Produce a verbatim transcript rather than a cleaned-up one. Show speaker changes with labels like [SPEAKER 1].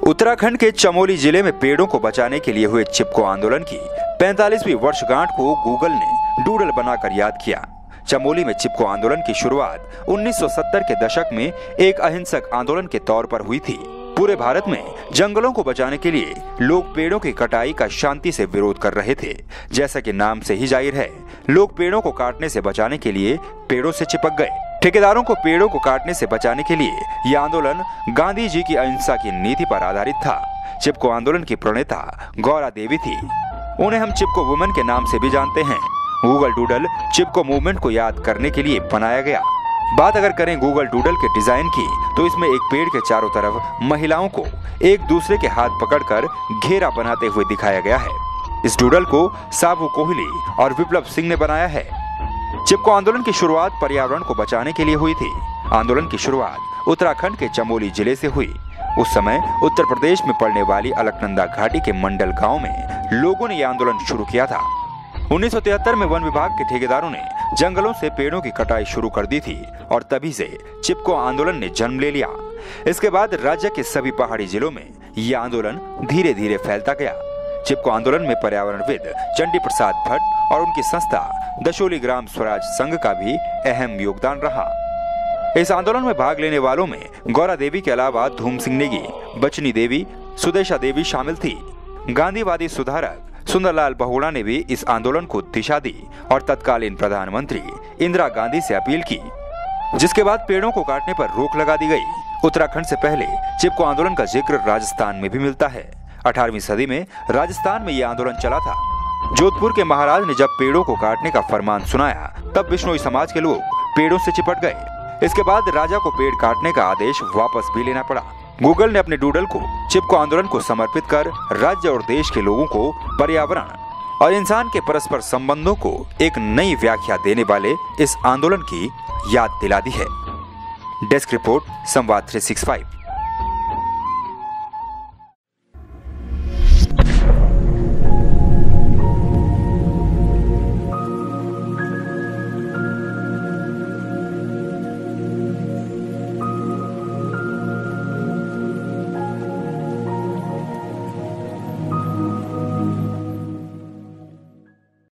[SPEAKER 1] उत्तराखंड के चमोली जिले में पेड़ों को बचाने के लिए हुए चिपको आंदोलन की पैंतालीसवीं वर्षगांठ को गूगल ने डूडल बनाकर याद किया। चमोली में चिपको आंदोलन की शुरुआत उन्नीस सौ सत्तर के दशक में एक अहिंसक आंदोलन के तौर पर हुई थी। पूरे भारत में जंगलों को बचाने के लिए लोग पेड़ों की कटाई का शांति से विरोध कर रहे थे। जैसा कि नाम से ही जाहिर है, लोग पेड़ों को काटने से बचाने के लिए पेड़ों से चिपक गए। ठेकेदारों को पेड़ों को काटने से बचाने के लिए यह आंदोलन गांधी जी की अहिंसा की नीति पर आधारित था। चिपको आंदोलन की प्रणेता गौरा देवी थी। उन्हें हम चिपको वुमेन के नाम से भी जानते हैं। गूगल डूडल चिपको मूवमेंट को याद करने के लिए बनाया गया। बात अगर करें गूगल डूडल के डिजाइन की, तो इसमें एक पेड़ के चारों तरफ महिलाओं को एक दूसरे के हाथ पकड़कर घेरा बनाते हुए दिखाया गया है। इस डूडल को साबू कोहली और विप्लव सिंह ने बनाया है। चिपको आंदोलन की शुरुआत पर्यावरण को बचाने के लिए हुई थी। आंदोलन की शुरुआत उत्तराखंड के चमोली जिले से हुई। उस समय उत्तर प्रदेश में पड़ने वाली अलकनंदा घाटी के मंडल गांव में लोगों ने यह आंदोलन शुरू किया था। उन्नीस सौ तिहत्तर में वन विभाग के ठेकेदारों ने जंगलों से पेड़ों की कटाई शुरू कर दी थी और तभी से चिपको आंदोलन ने जन्म ले लिया। इसके बाद राज्य के सभी पहाड़ी जिलों में यह आंदोलन धीरे धीरे फैलता गया। चिपको आंदोलन में पर्यावरणविद चंडी प्रसाद भट्ट और उनकी संस्था दशोली ग्राम स्वराज संघ का भी अहम योगदान रहा। इस आंदोलन में भाग लेने वालों में गौरा देवी के अलावा धूम सिंह नेगी, बचनी देवी, सुदेशा देवी शामिल थी। गांधीवादी सुधारक सुंदरलाल बहुगुणा ने भी इस आंदोलन को दिशा दी और तत्कालीन प्रधानमंत्री इंदिरा गांधी से अपील की, जिसके बाद पेड़ों को काटने पर रोक लगा दी गई। उत्तराखंड से पहले चिपको आंदोलन का जिक्र राजस्थान में भी मिलता है। अठारहवीं सदी में राजस्थान में यह आंदोलन चला था। जोधपुर के महाराज ने जब पेड़ों को काटने का फरमान सुनाया, तब बिश्नोई समाज के लोग पेड़ों से चिपट गए। इसके बाद राजा को पेड़ काटने का आदेश वापस भी लेना पड़ा। गूगल ने अपने डूडल को चिपको आंदोलन को समर्पित कर राज्य और देश के लोगों को पर्यावरण और इंसान के परस्पर संबंधों को एक नई व्याख्या देने वाले इस आंदोलन की याद दिला दी है। डेस्क रिपोर्ट, संवाद तीन सौ पैंसठ।